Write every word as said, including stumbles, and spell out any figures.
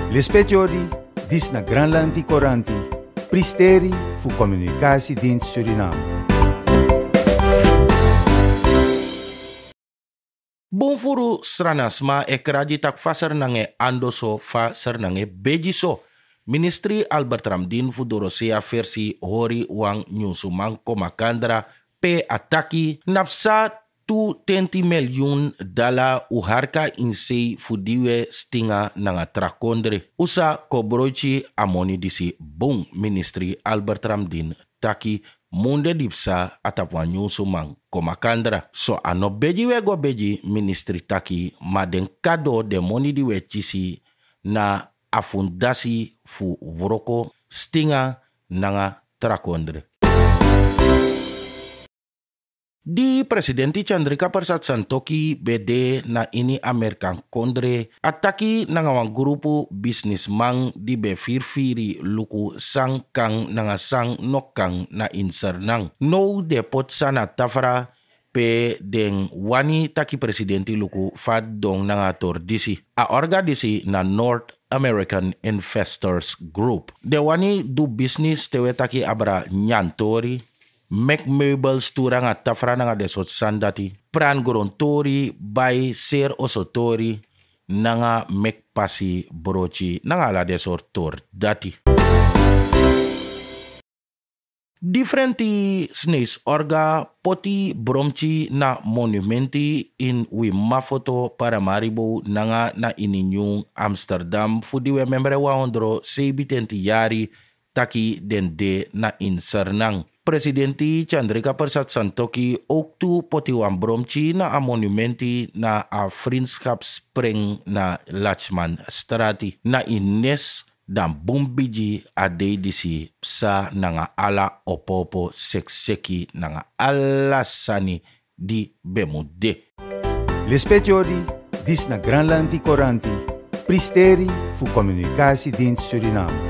L'espetiori, dis na Granlandi Coranti, pristeri fu Communicatiedienst Suriname. Bonfuru stranasma e kraji tak fasar nange andoso fa ser nange bejiso. Ministri Albert Ramdin Fudorosea versi hori wang nyusumang komakandra pe ataki napsa tu tenti miljoen dala uharka insei fudiwe stinga nanga trakondre. Usa kobroichi amoni disi bong ministri Albert Ramdin taki munde dipsa atapwa nyusumang komakandra. So ano beji we go beji ministri taki maden kado de moni diwe chisi na afundasi fu vroko stinga nanga trakondre. Di presidenti Chandrika Persat Santokhi bede na ini Amerikan kondre ataki nanga wang grupu bisnisman di be firfiri luku sang kang nanga sang nokang na insernang. No depot sana tafra pe den wani taki presidenti luku fad dong nanga tordisi. A orga disi na North American Investors Group. De wani do business tewe taki abra nyantori. Mek meubels turang at tafra nga desot sandati. Pran gorontori bay ser osotori nga mek pasi brochi nga la desot tor dati. Differenti sneis orga poti bromchi na monumenti in wi mafoto para maribo nga na ininyong Amsterdam fudiwe membre wa ondro sebitenti yari taki dende na insernang. Presidenti Chandrika Persat Santokhi ook tu poti wan bromchi na a monumenti na a vriendschapspring na Lachman Strati. Na ines dan bumbiji a deidisi sa nanga ala opopo sekseki nanga ala sani di bemude. L'espetiori, dis na Granlandi Coranti, pristeri fu Communicatiedienst Suriname.